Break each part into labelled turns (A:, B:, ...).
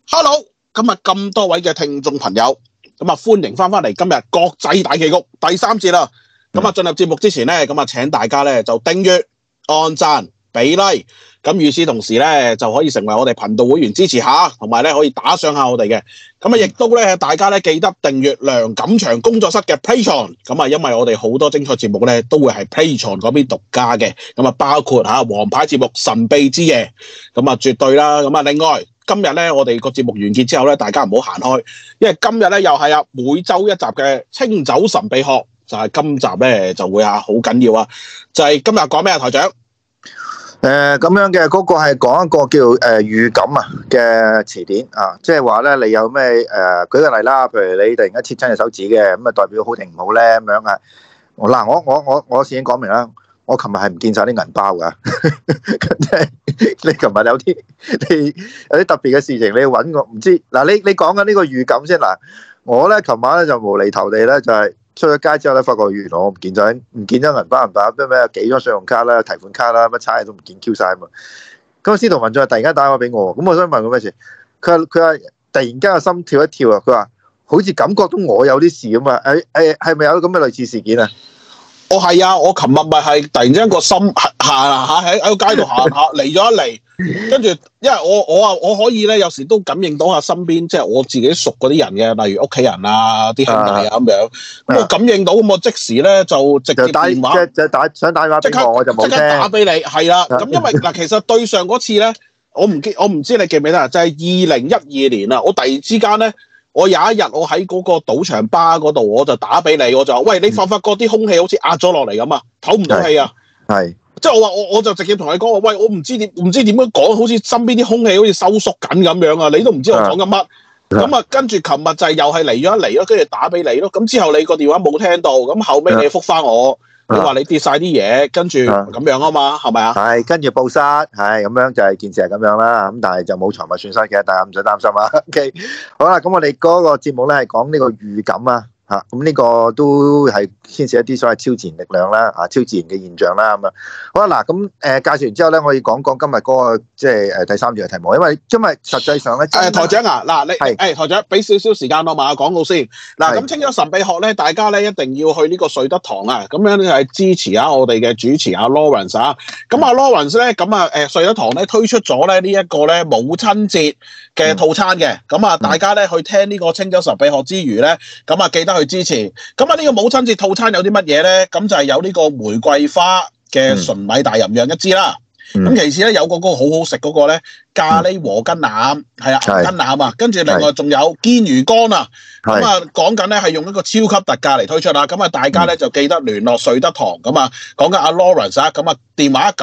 A: Hello，今日咁多位嘅聽眾朋友，咁啊歡迎翻嚟今日國際大棋局第3節啦。咁啊進入節目之前咧，咁啊請大家咧就訂閱、按讚、俾 like，咁與此同時咧就可以成為我哋頻道會員支持下，同埋咧可以打賞下我哋嘅。咁啊亦都咧大家咧記得訂閱梁錦祥工作室嘅 Patreon， 咁啊因為我哋好多精彩節目咧都會係 Patreon 嗰邊獨家嘅，咁啊包括王牌節目神秘之夜，咁啊絕對啦。咁啊另外今日咧，我哋個節目完結之後咧，大家唔好行開，因為今日咧又係每周一集嘅清酒神秘學，就係今集咧就會好緊要啊！就係今日講咩啊，台長？
B: 咁樣嘅嗰個係講一個叫預感嘅詞典啊，即係話咧你有咩舉個例啦，譬如你突然間切親隻手指嘅，咁啊代表好定唔好咧咁樣啊？嗱，我先講明啦。我琴日係唔見晒啲銀包噶，即係你琴日有啲特別嘅事情，你揾我唔知嗱。你講緊呢個預感先嗱，我咧琴晚咧就無厘頭地咧就係出咗街之後咧，發覺原來我唔見咗銀包咩幾張信用卡啦、提款卡啦，乜差嘢都唔見 Q 晒啊嘛。咁司徒文進突然間打電話俾我，咁我想問佢咩事？佢話突然間個心跳一跳啊！佢話好似感覺到我有啲事咁啊！係咪有咁嘅類似事件啊？
A: 我係啊！我琴日咪係突然之間個心行下喺個街度行下嚟咗一嚟，跟住因為我可以咧有時都感應到下身邊即係我自己熟嗰啲人嘅，例如屋企人啊、啲兄弟啊咁樣。咁我感應到咁我即時咧就直接電話
B: 想打電話俾我就冇聽，
A: 即刻打俾你係啦。咁因為嗱，其實對上嗰次咧，我唔知你記唔記得啊？就係2012年啊！我突然之間咧。我有一日我喺嗰個賭場吧嗰度，我就打俾你，我就話：喂，你發覺啲空氣好似壓咗落嚟咁啊，唞唔到氣啊！係，即係我就直接同你講話：喂，我唔知點樣講，好似身邊啲空氣好似收縮緊咁樣啊！你都唔知我講緊乜。咁啊，跟住琴日就又係嚟咗一嚟咯，跟住打俾你咯。咁之後你個電話冇聽到，咁後尾你覆翻我。你話你跌晒啲嘢，跟住咁樣啊嘛，係咪啊？係
B: 跟住報失，係咁樣就係件事係咁樣啦。咁但係就冇財物損失嘅，大家唔使擔心啊。OK，好啦，咁我哋嗰個節目咧係講呢個預感啊。咁呢個都係牽涉一啲所謂超自然力量啦，超自然嘅現象啦咁啊。好啦，嗱咁介紹完之後咧，我要講講今日嗰個即係第3節嘅題目，因為實際上咧，
A: 台長啊，嗱你台長俾少少時間我賣下廣告先。嗱咁清咗神秘學咧，大家咧一定要去呢個瑞德堂啊，咁樣咧係支持下我哋嘅主持阿 Lawrence 啊。咁阿 Lawrence 咧，咁啊瑞德堂咧推出咗咧呢一個咧母親節嘅套餐嘅，咁啊大家咧去聽呢個清咗神秘學之餘咧，咁啊記得去支持。咁啊呢個母親節套餐有啲乜嘢咧？咁就係有呢個玫瑰花嘅純米大吟釀1支啦。咁其次咧有嗰個好好食嗰個咧咖喱和根腩，係啊根腩啊，跟住另外仲有堅魚乾啊。咁啊講緊咧係用一個超級特價嚟推出啦。咁啊大家咧就記得聯絡瑞德堂。咁啊講緊阿 Lawrence 啊，咁啊電話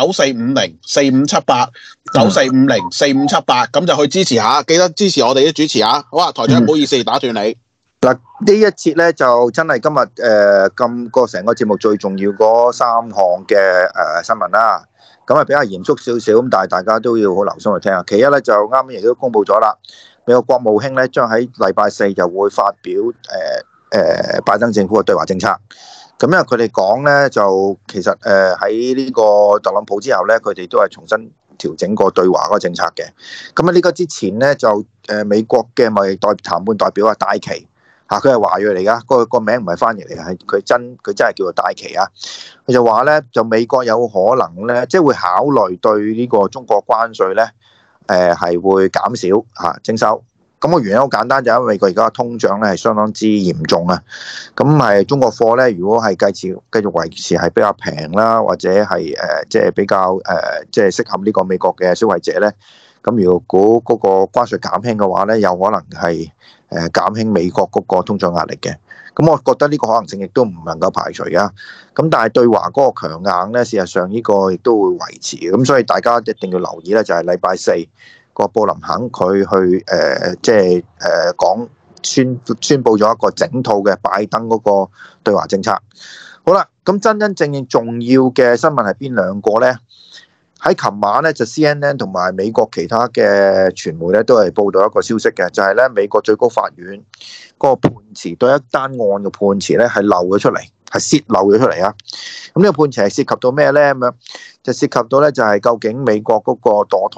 A: 9450457894504578，咁就去支持下，記得支持我哋啲主持啊。好啊，台長唔好意思打斷你。
B: 嗱呢一節咧就真係今日咁個成個節目最重要嗰3項嘅新聞啦，咁啊比較嚴肅少少，咁但係大家都要好留心去聽下。其一咧就啱啱亦都公布咗啦，美國國務卿咧將喺禮拜4就會發表拜登政府嘅對華政策。咁因為佢哋講咧就其實喺呢個特朗普之後咧，佢哋都係重新調整過對華嗰個政策嘅。咁啊呢個之前咧就美國嘅貿易談判代表啊戴琪。佢係華裔嚟噶，個名唔係翻譯嚟嘅，係佢真係叫做戴琪啊！佢就話咧，就美國有可能咧，即係會考慮對呢個中國關稅咧，係會減少徵收。咁個原因好簡單，就因為美國而家通脹咧係相當之嚴重啊。咁係中國貨咧，如果係繼續維持係比較平啦，或者係即係比較即係適合呢個美國嘅消費者咧。咁如果嗰個關稅減輕嘅話咧，有可能係減輕美國嗰個通脹壓力嘅。咁我覺得呢個可能性亦都唔能夠排除噶。咁但係對華嗰個強硬咧，事實上呢個亦都會維持嘅。咁所以大家一定要留意咧，就係禮拜4個布林肯佢去即係宣佈咗一個整套嘅拜登嗰個對華政策。好啦，咁真真正正重要嘅新聞係邊兩個咧？喺琴晚咧就 CNN 同埋美國其他嘅傳媒咧都係報道一個消息嘅，就係咧美國最高法院嗰個判詞對一單案嘅判詞咧係漏咗出嚟，係泄漏咗出嚟啊！咁呢個判詞係涉及到咩咧？咁樣就涉及到咧就係究竟美國嗰個墮胎啊，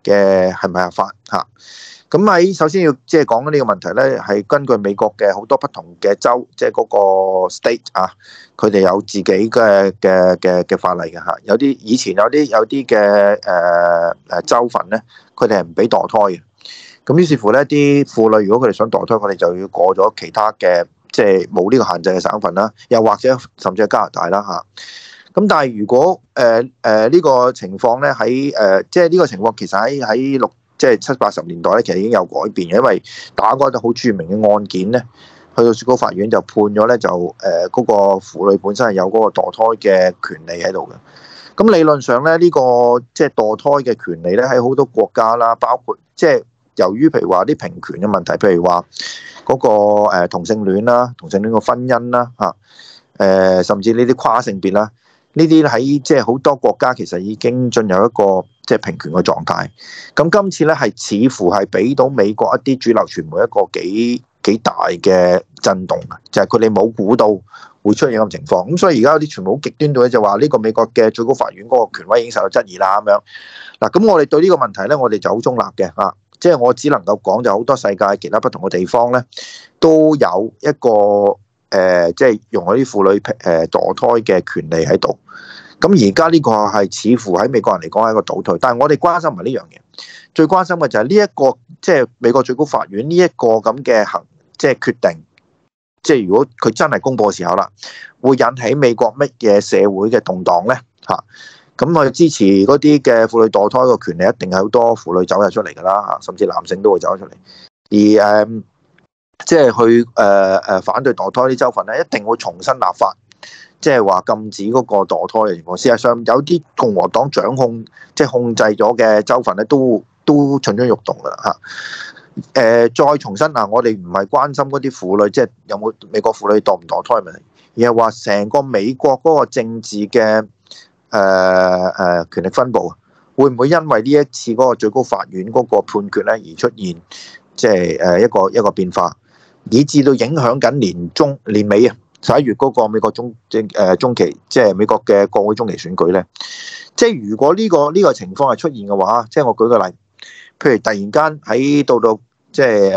B: 嘅係咪合法嚇？咁喺首先要即係講呢個問題咧，係根據美國嘅好多不同嘅州，即係嗰個 state 啊，佢哋有自己嘅法例嘅嚇。有啲以前有啲嘅州份咧，佢哋係唔俾墮胎嘅。咁於是乎咧，啲婦女如果佢哋想墮胎，佢哋就要過咗其他嘅即係冇呢個限制嘅省份啦，又或者甚至係加拿大啦嚇。咁但係如果呢個情況咧喺即係呢個情況其實喺即係70、80年代咧，其實已經有改變嘅，因為打過一個好著名嘅案件咧，去到最高法院就判咗咧，就嗰個婦女本身係有嗰個墮胎嘅權利喺度嘅。咁理論上咧，呢個即係墮胎嘅權利咧，喺好多國家啦，包括即係由於譬如話啲平權嘅問題，譬如話嗰個同性戀啦、同性戀嘅婚姻啦嚇，甚至呢啲跨性別啦。呢啲喺即係好多國家其實已經進入一個即係平權嘅狀態。咁今次咧係似乎係俾到美國一啲主流傳媒一個幾大嘅震動，就係佢哋冇估到會出現咁情況。咁所以而家有啲傳媒好極端到咧，就話呢個美國嘅最高法院嗰個權威已經受到質疑啦咁樣。嗱，咁我哋對呢個問題咧，我哋就好中立嘅嚇，即係我只能夠講就好多世界其他不同嘅地方咧，都有一個即係容許啲婦女墮胎嘅權利喺度。咁而家呢個係似乎喺美國人嚟講係一個倒退，但係我哋關心唔係呢樣嘢，最關心嘅就係呢一個即係美國最高法院呢一個咁嘅即係決定，即係如果佢真係公佈嘅時候啦，會引起美國乜嘢社會嘅動盪咧嚇？咁我哋支持嗰啲嘅婦女墮胎嘅權利，一定係好多婦女走入出嚟㗎啦嚇，甚至男性都會走出嚟，而即係去反對墮胎啲州份咧，一定會重新立法，即係話禁止嗰個墮胎嘅情況。事實上有啲共和黨掌控即係控制咗嘅州份咧，都蠢蠢欲動㗎啦嚇。再重申嗱，我哋唔係關心嗰啲婦女，即係有冇美國婦女墮唔墮胎問題，而係話成個美國嗰個政治嘅權力分佈，會唔會因為呢一次嗰個最高法院嗰個判決咧而出現即係一個變化？以至到影響緊年尾啊11月嗰個美國中期，即係美國嘅國會中期選舉咧。即係如果呢個情況係出現嘅話，即係我舉個例，譬如突然間喺到即係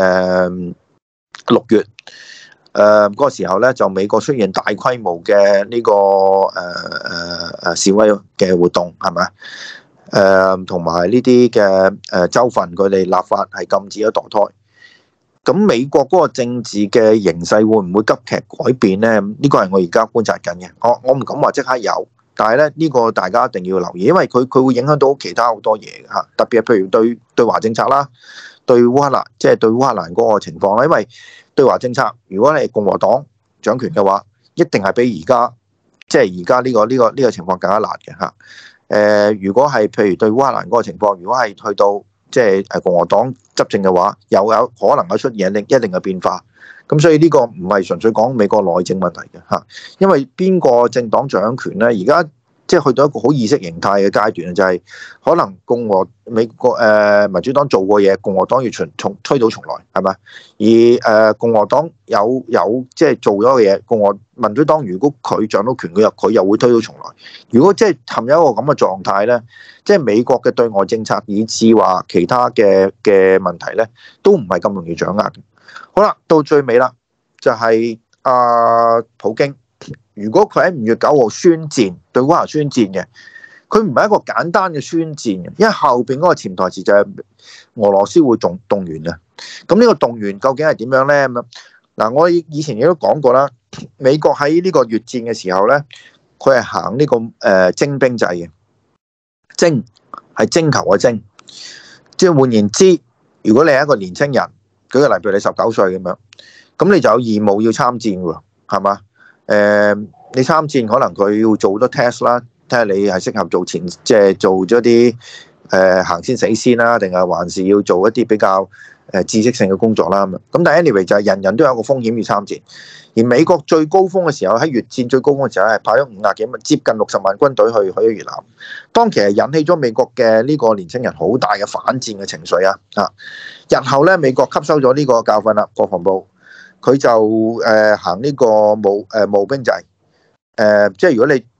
B: 6月嗰個時候咧，就美國出現大規模嘅呢個示威嘅活動，係咪？同埋呢啲嘅州份佢哋立法係禁止咗墮胎。咁美國嗰個政治嘅形勢會唔會急劇改變咧？呢個係我而家觀察緊嘅。我唔敢話即刻有，但係咧呢個大家一定要留意，因為佢會影響到其他好多嘢嘅嚇。特別係譬如對華政策啦，對烏克蘭即係對烏克蘭嗰個情況啦。因為對華政策，如果你係共和黨掌權嘅話，一定係比而家即係而家呢個情況更加難嘅嚇。如果係譬如對烏克蘭嗰個情況，如果係去到即係共和黨執政嘅話，有可能有出現一定嘅變化。咁所以呢個唔係純粹講美國內政問題嘅嚇，因為邊個政黨掌權咧？而家即係去到一個好意識形態嘅階段，就係可能美國民主黨做過嘢，共和黨要推倒重來，係咪？而共和黨有即係做咗嘅嘢，民主黨如果佢掌到權，佢又會推倒重來。如果即係陷入一個咁嘅狀態咧，即係美國嘅對外政策以至話其他嘅問題咧，都唔係咁容易掌握嘅。好啦，到最尾啦，就係普京。如果佢喺5月9號宣戰，對烏克蘭宣戰嘅，佢唔係一個簡單嘅宣戰嘅，因為後邊嗰個潛台詞就係俄羅斯會動員嘅。咁呢個動員究竟係點樣咧？咁嗱，我以前亦都講過啦，美國喺呢個越戰嘅時候咧，佢係行呢個徵兵制嘅，徵係徵求嘅徵，即係換言之，如果你係一個年青人，舉個例，譬如你19歲咁樣，咁你就有義務要參戰喎，係嘛？你參戰可能佢要做好多 test 啦，睇下你係適合做即係做咗啲行先死先啦，定係還是要做一啲比較知識性嘅工作啦咁。咁但係 anyway 就係人人都有個風險要參戰。而美國最高峰嘅時候喺越戰最高峰嘅時候係派咗50幾萬，接近60萬軍隊去越南，當其實引起咗美國嘅呢個年青人好大嘅反戰嘅情緒啊！日後咧美國吸收咗呢個教訓啦，國防部。佢就行呢個募兵制，即係如果你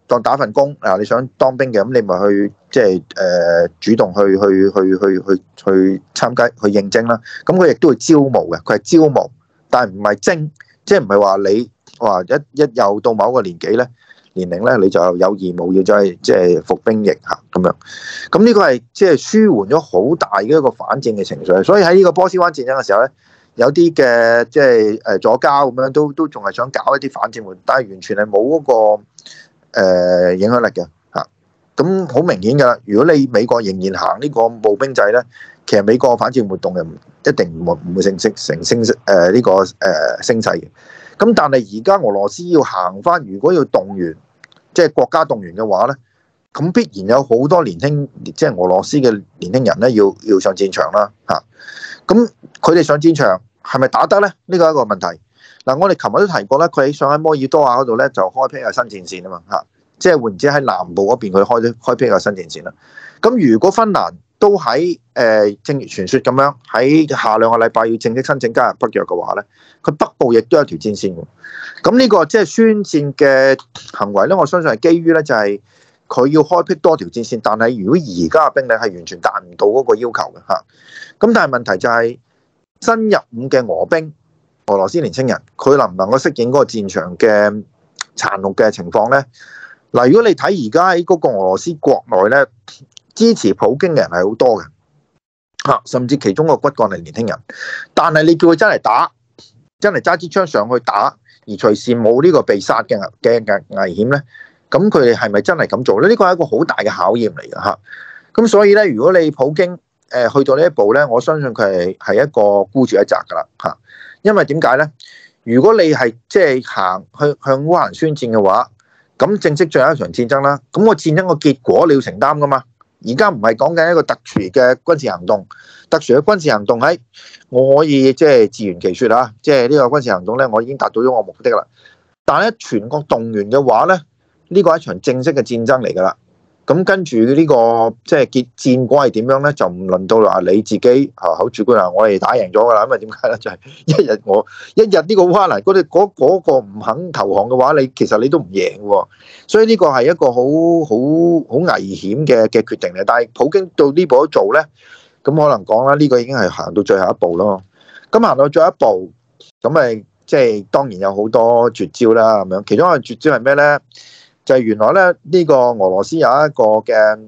B: 當打份工啊，你想當兵嘅，咁你咪去即係主動去參加去應徵啦。咁佢亦都會招募嘅，佢係招募，但係唔係徵，即係唔係話你話一又到某個年齡咧，你就有義務要即係服兵役嚇咁樣。咁呢個係即係舒緩咗好大嘅一個反戰嘅情緒。所以喺呢個波斯灣戰爭嘅時候咧，有啲嘅即係左膠咁樣都仲係想搞一啲反戰活動，但係完全係冇嗰個影響力嘅嚇。咁好明顯㗎啦，如果你美國仍然行呢個募兵制咧，其實美國反戰活動嘅一定唔會成升勢嘅。咁但係而家俄羅斯要行翻，如果要動員，即係國家動員嘅話咧，咁必然有好多年輕，即係俄羅斯嘅年輕人咧，要上戰場啦嚇。咁佢哋上戰場係咪打得咧？呢個係一個問題。嗱，我哋琴日都提過咧，佢想喺摩爾多瓦嗰度咧就開闢一個新戰線啊嘛嚇，即係換言之喺南部嗰邊佢開闢一個新戰線啦。咁如果芬蘭都喺正如傳說咁樣喺下2個禮拜要正式申請加入北約嘅話咧，佢北部亦都有一條戰線喎。咁呢個即係宣戰嘅行為咧，我相信係基於咧就係佢要開闢多條戰線，但係如果而家嘅兵力係完全達唔到嗰個要求嘅嚇。咁但係問題就係新入伍嘅俄兵、俄羅斯年青人，佢能唔能夠適應嗰個戰場嘅殘酷嘅情況咧？嗱，如果你睇而家喺嗰個俄羅斯國內咧，支持普京嘅人係好多嘅嚇，甚至其中個骨幹係年輕人。但係你叫佢真係打，真係揸支槍上去打，而隨時冇呢個被殺嘅危險咧，咁佢哋係咪真係咁做咧？呢個係一個好大嘅考驗嚟嘅嚇。咁所以咧，如果你普京去到呢一步咧，我相信佢係一個孤注一擲噶啦嚇。因為點解咧？如果你係即係向烏克蘭宣戰嘅話，咁正式進入一場戰爭啦。咁個戰爭個結果你要承擔噶嘛。而家唔係講緊一個特殊嘅軍事行動，特殊嘅軍事行動喺我可以即係自圓其說啊，即係呢個軍事行動咧，我已經達到咗我目的啦。但係咧全國動員嘅話咧，呢個係一場正式嘅戰爭嚟噶啦。咁跟住呢個即係結戰果係點樣咧？就唔輪到話你自己好主觀啊！我哋打贏咗噶啦，因為點解咧？就係一日呢個烏克蘭嗰個唔肯投降嘅話，其實你都唔贏喎。所以呢個係一個好危險嘅決定嚟。但係普京到呢步都做咧，咁可能講啦，呢個已經係行到最後一步咯。咁行到最後一步，咁咪即係當然有好多絕招啦咁樣。其中一個絕招係咩咧？就係原來咧呢個俄羅斯有一個嘅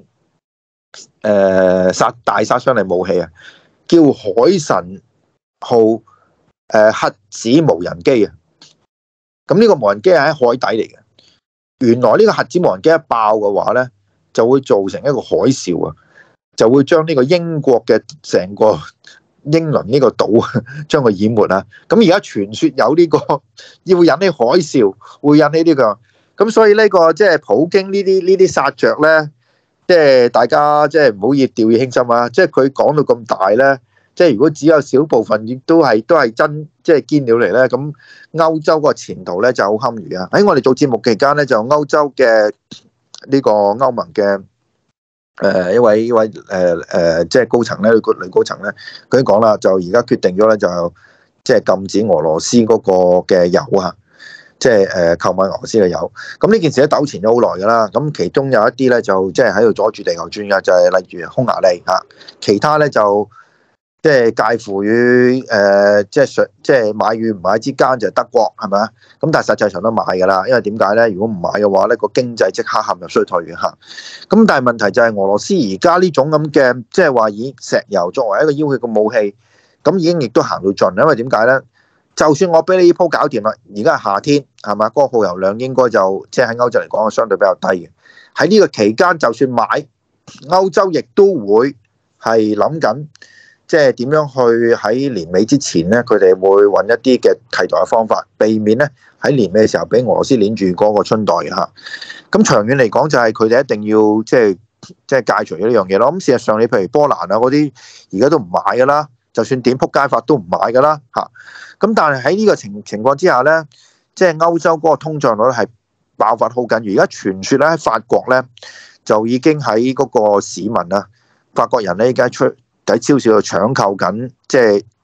B: 大殺傷力武器啊，叫海神號核子無人機啊。咁呢個無人機係喺海底嚟嘅。原來呢個核子無人機一爆嘅話咧，就會造成一個海嘯啊，就會將呢個英國嘅成個英倫呢個島將佢淹沒啊。咁而家傳說有呢個要引起海嘯，會引起呢個。咁所以呢個即係普京呢啲殺着咧，即係大家即係唔好掉以輕心啊！即係佢講到咁大咧，即係如果只有少部分亦都係真即係堅料嚟咧，咁歐洲個前途咧就好堪虞啊！喺我哋做節目期間咧，就歐洲嘅呢個歐盟嘅一位即係高層咧，女高層咧，佢已經講啦，就而家決定咗咧，就即係禁止俄羅斯嗰個嘅油啊！即係購買俄羅斯嘅油，咁呢件事咧糾纏咗好耐㗎啦。咁其中有一啲咧就即係喺度阻住地球轉嘅，就係例如匈牙利嚇，其他咧就即係介乎於即係買與唔買之間，就係德國係咪啊？咁但係實際上都買㗎啦，因為點解咧？如果唔買嘅話咧，個經濟即刻陷入衰退嘅嚇。咁但係問題就係俄羅斯而家呢種咁嘅即係話以石油作為一個要挾嘅武器，咁已經亦都行到盡，因為點解咧？就算我俾你呢鋪搞掂啦，而家係夏天係嘛？嗰個耗油量應該就即係喺歐洲嚟講，相對比較低嘅。喺呢個期間，就算買歐洲，亦都會係諗緊，即係點樣去喺年尾之前咧，佢哋會揾一啲嘅替代嘅方法，避免咧喺年尾嘅時候俾俄羅斯攆住嗰個春袋嚇。咁長遠嚟講，就係佢哋一定要即係戒除咗呢樣嘢咯。咁事實上，你譬如波蘭啊嗰啲，而家都唔買噶啦。就算點撲街法都唔買噶啦嚇，咁但係喺呢個情況之下咧，即係歐洲嗰個通脹率係爆發好緊。而家傳說咧喺法國咧就已經喺嗰個市民啊，法國人咧而家喺超市度搶購緊，即係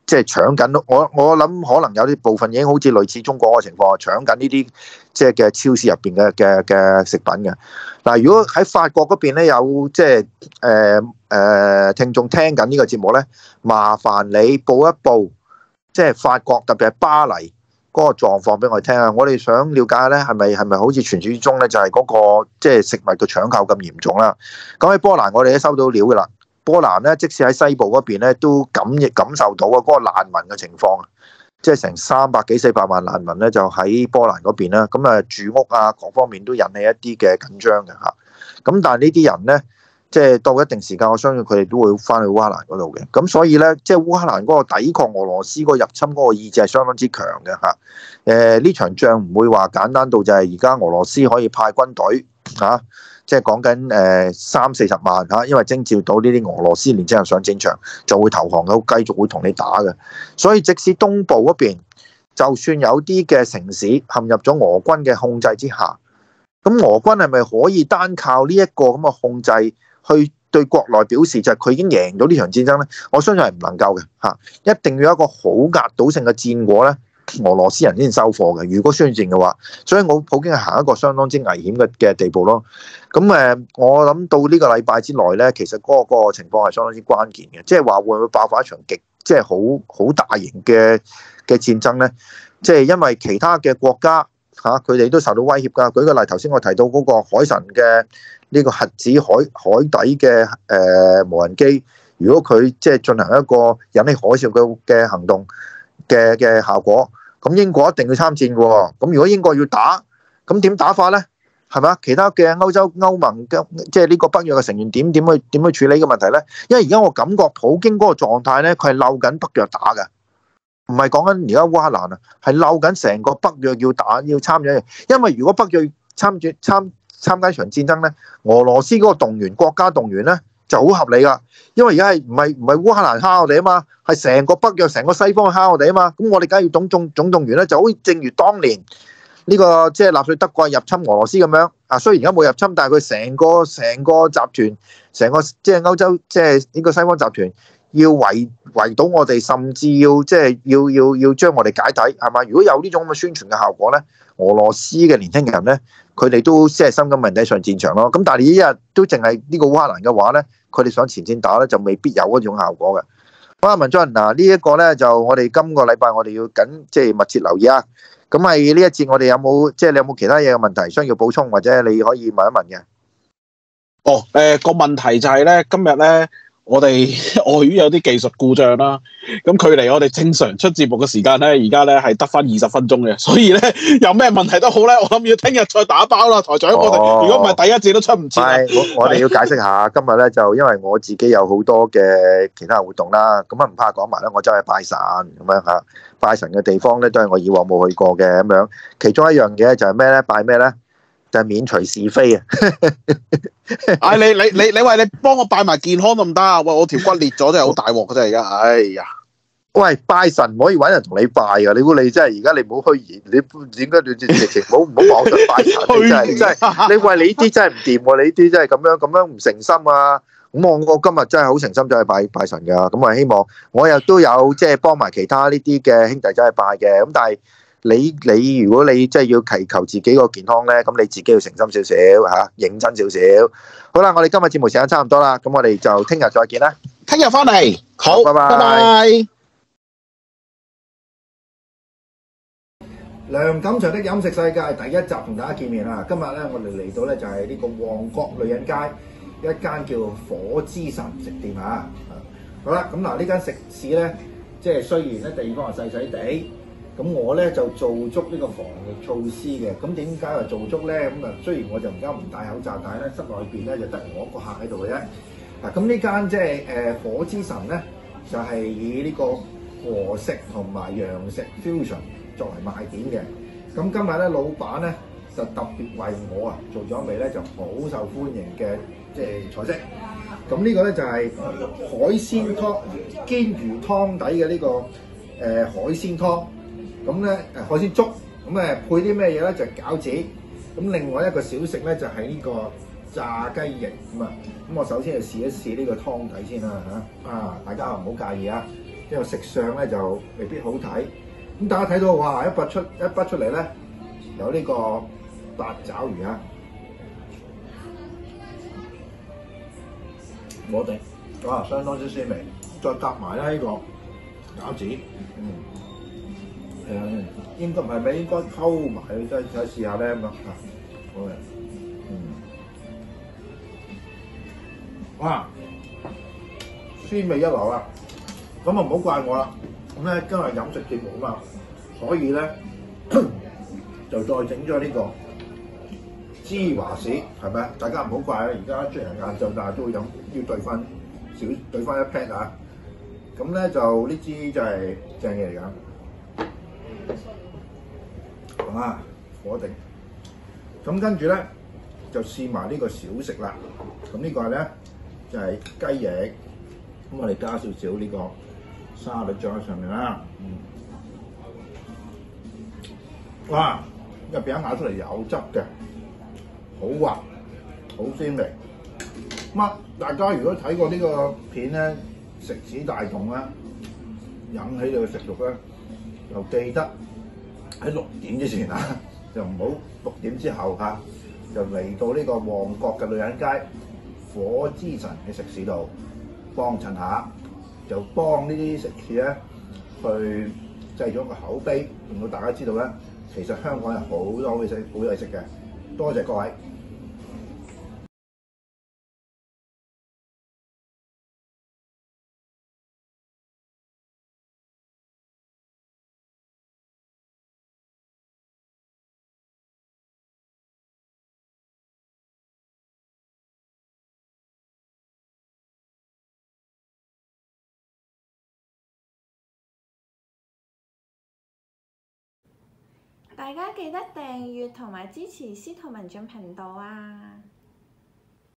B: 即係搶緊，我諗可能有啲部分已經好似類似中國嘅情況，搶緊呢啲即係嘅超市入邊嘅食品嘅。嗱，如果喺法國嗰邊咧有即係聽眾聽緊呢個節目咧，麻煩你報一報，即係法國特別係巴黎嗰個狀況俾我哋聽啊！我哋想了解咧，係咪好似傳説中咧，就係嗰個即係食物嘅搶購咁嚴重啦？咁喺波蘭，我哋都收到料噶啦。波蘭咧，即使喺西部嗰邊咧，都感受到啊嗰個難民嘅情況，即係成300幾400萬難民咧，就喺波蘭嗰邊啦。咁啊，住屋啊各方面都引起一啲嘅緊張嘅嚇。咁但係呢啲人咧，即係到一定時間，我相信佢哋都會翻去烏克蘭嗰度嘅。咁所以咧，即係烏克蘭嗰個抵抗俄羅斯嗰個入侵嗰個意志係相當之強嘅嚇。呢場仗唔會話簡單到就係而家俄羅斯可以派軍隊嚇。即係講緊30-40萬嚇，因為徵召到呢啲俄羅斯年青人上戰場，就會投降嘅，繼續會同你打嘅。所以即使東部嗰邊，就算有啲嘅城市陷入咗俄軍嘅控制之下，咁俄軍係咪可以單靠呢一個咁嘅控制，去對國內表示就係佢已經贏到呢場戰爭呢？我相信係唔能夠嘅嚇，一定要有一個好壓倒性嘅戰果呢，俄羅斯人先收貨嘅。如果宣戰嘅話，所以我普京係行一個相當之危險嘅地步咯。咁我諗到呢個禮拜之內咧，其實嗰個情況係相當之關鍵嘅，即係話會唔會爆發一場即係好大型嘅戰爭咧？即係因為其他嘅國家嚇，佢哋都受到威脅㗎。舉個例，頭先我提到嗰個海神嘅呢個核子海底嘅無人機，如果佢即係進行一個引起海嘯嘅行動嘅效果，咁英國一定要參戰嘅喎。咁如果英國要打，咁點打法咧？係嘛？其他嘅歐盟嘅即係呢個北約嘅成員點去處理呢個問題咧？因為而家我感覺普京嗰個狀態咧，佢係嬲緊北約打嘅，唔係講緊而家烏克蘭啊，係嬲緊成個北約要打要參與。因為如果北約參加一場戰爭咧，俄羅斯嗰個國家動員咧就好合理噶。因為而家係唔係烏克蘭蝦我哋啊嘛，係成個北約成個西方蝦我哋啊嘛。咁我哋梗係要總動員咧，就好似正如當年呢個即係納粹德國入侵俄羅斯咁樣啊。雖然而家冇入侵，但係佢成個集團，成個即係歐洲即係呢個西方集團要圍堵我哋，甚至要即係要將我哋解體係嘛？如果有呢種咁嘅宣傳嘅效果咧，俄羅斯嘅年輕人咧，佢哋都即係心甘命抵上戰場咯。咁但係呢日都淨係呢個烏克蘭嘅話咧，佢哋上前線打咧就未必有嗰種效果嘅。好啊，文進嗱，呢一個咧就我哋今個禮拜我哋要即係密切留意啊。咁係呢一節我哋有冇即係你有冇其他嘢嘅問題需要補充，或者你可以問一問嘅？
A: 個問題就係咧，今日咧我哋外語有啲技術故障啦，咁距離我哋正常出節目嘅時間咧，而家咧係得翻20分鐘嘅，所以咧有咩問題都好咧，我諗要聽日再打包啦，台長。我哋如果唔係第一節都出唔切。
B: 我哋要解釋下，今日咧就因為我自己有好多嘅其他活動啦，咁啊唔怕講埋啦，我走去拜神咁樣嚇，拜神嘅地方咧都係我以往冇去過嘅咁樣，其中一樣嘢就係咩咧？拜咩咧？就係免除是非啊！
A: 你喂，你幫我拜埋健康得唔得啊？喂，我條骨裂咗真係好大鑊嘅啫，而家，哎呀！
B: 喂，拜神唔可以揾人同你拜噶，你估你真係而家你唔好虛言，你應該你直情唔好網上拜神，你真係你喂你呢啲真係唔掂喎，你呢啲真係咁樣唔誠心啊！咁我今日真係好誠心走去拜神噶，咁啊希望我又都有即係幫埋其他呢啲嘅兄弟走去拜嘅，咁但係。你如果你真係要祈求自己個健康咧，咁你自己要誠心少少嚇，認真少少。好啦，我哋今日節目時間差唔多啦，咁我哋就聽日再見啦。
A: 聽日翻嚟，好，
B: 拜拜。
A: 拜拜。
B: 梁錦祥的飲食世界第一集同大家見面啦。今日咧，我哋嚟到咧就係呢個旺角女人街一間叫火之神食店嚇。好啦，咁嗱呢間食肆咧，即係雖然咧地方係細細地。咁我咧就做足呢個防疫措施嘅，咁點解話做足咧？咁啊，雖然我就而家唔戴口罩，但係咧室內邊咧就得我一個客喺度嘅啫。嗱，咁呢間即係火之神咧，就係以呢個和食同埋洋食 fusion 作為賣點嘅。咁今日咧，老闆咧就特別為我啊做咗一味咧就好受歡迎嘅即係菜式。咁呢個咧就係海鮮湯煎魚湯底嘅呢個海鮮湯。咁咧海鮮粥，咁配啲咩嘢咧？就係餃子。咁另外一個小食咧就係呢個炸雞翼咁啊。咁我首先就試一試呢個湯底先啦嚇。大家唔好介意啊。 呢個食相咧就未必好睇。咁大家睇到哇，一筆出嚟咧，有呢個八爪魚啊，我哋哇相當之鮮味，再夾埋咧呢個餃子，應該唔係咩？應該溝埋，再試下咧咁啊！好嘅，哇，鮮味一流啊！咁啊唔好怪我啦，咁咧今日飲食節目啊嘛，所以咧就再整咗呢個芝華士，係咪啊？大家唔好怪啊！而家雖然晏晝，但係都會飲，要兌翻一 pat 啊！咁咧就呢支就係正嘢嚟㗎。啊，火定，咁跟住咧就試埋呢個小食啦。咁呢個咧就係雞翼，咁我哋加少少呢個沙律醬喺上面啦。哇！入邊一咬出嚟有汁嘅，好滑，好鮮味。咁大家如果睇過呢個片咧，食指大動啦，引起你嘅食慾咧，又記得喺6點之前啊，就唔好6點之後嚇，就嚟到呢個旺角嘅女人街火之神嘅食肆度幫襯下，就幫呢啲食肆咧去製咗個口碑，令到大家知道咧，其實香港有好多好嘢食嘅。多謝各位。
C: 大家記得訂閱同埋支持司徒文進頻道啊！